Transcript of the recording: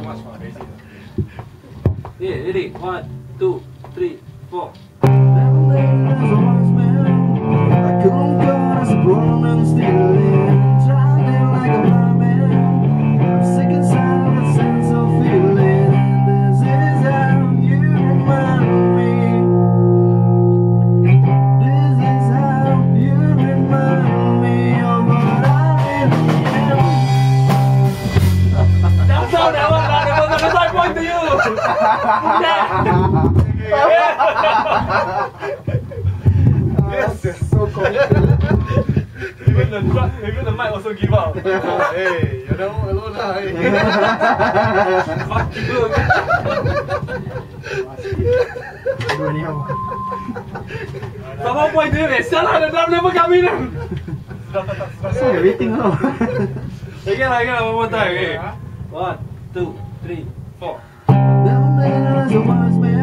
much more crazy. Yeah, ready? 1, 2, 3, 4. Yes, so confident. Even the mic also give up. Hey, you're not alone now. Fuck you. Sama point dia ni. Salah dah dalam level kami ni. So everything now. Again, one more time. Okay. 1, 2, 3, 4. Down there as a wise man.